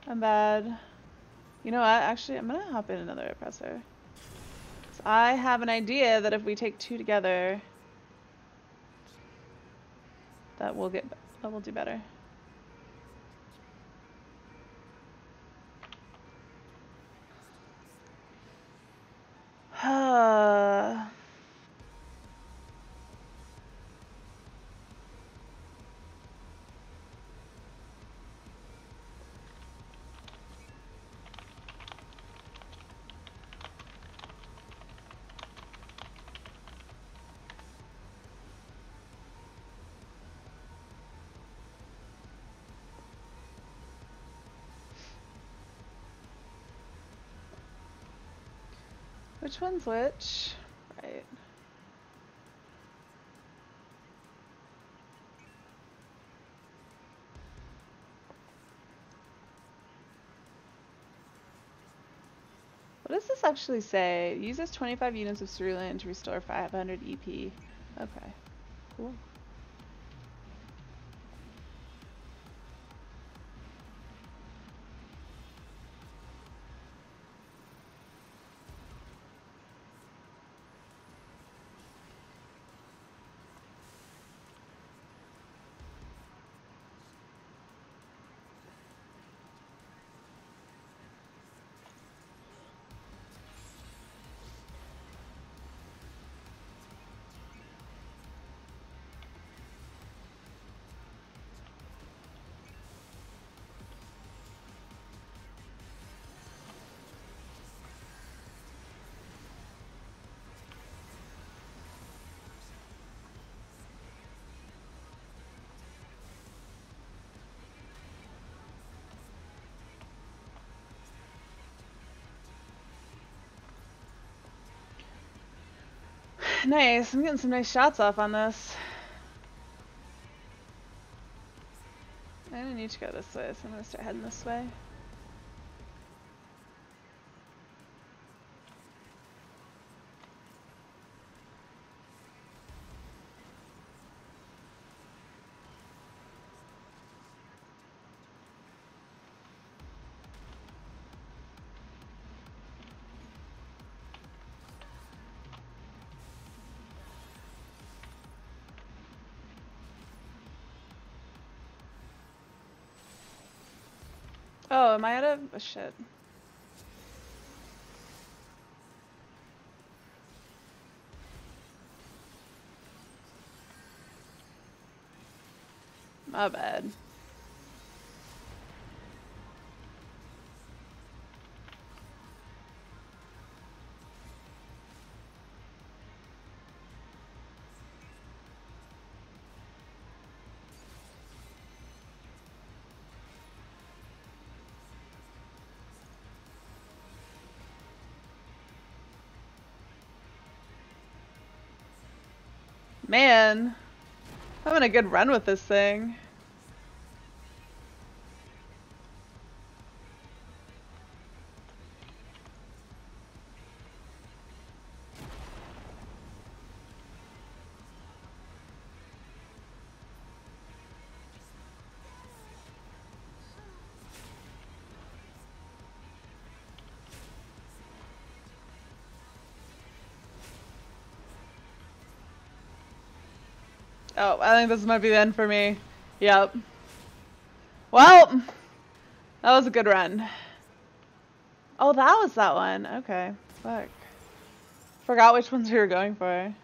I'm bad. You know what? Actually, I'm gonna hop in another Oppressor. So I have an idea that if we take two together, that will do better. Which one's which? Right. What does this actually say? Uses 25 units of cerulean to restore 500 EP. Okay, cool. Nice, I'm getting some nice shots off on this. I don't need to go this way, so I'm gonna start heading this way. Oh, am I out of oh, shit? My bad. Man, I'm having a good run with this thing. Oh, I think this might be the end for me. Yep. Well, that was a good run. Oh, that was that one. Okay. Fuck. Forgot which ones we were going for.